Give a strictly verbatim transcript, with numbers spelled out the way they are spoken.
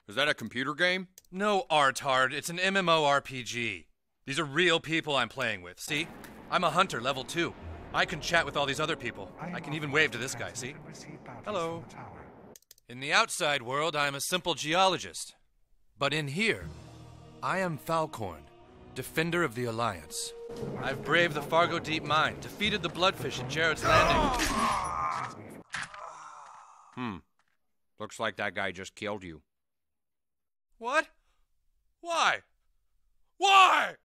Is that a computer game? No, Artard. It's an MMORPG. These are real people I'm playing with, see? I'm a hunter, level two. I can chat with all these other people. I can even wave to this guy, see? Hello. In the outside world, I am a simple geologist. But in here, I am Falcorn, defender of the Alliance. I've braved the Fargo Deep Mine, defeated the Bloodfish at Jared's Landing. Hmm. Looks like that guy just killed you. What? Why? Why?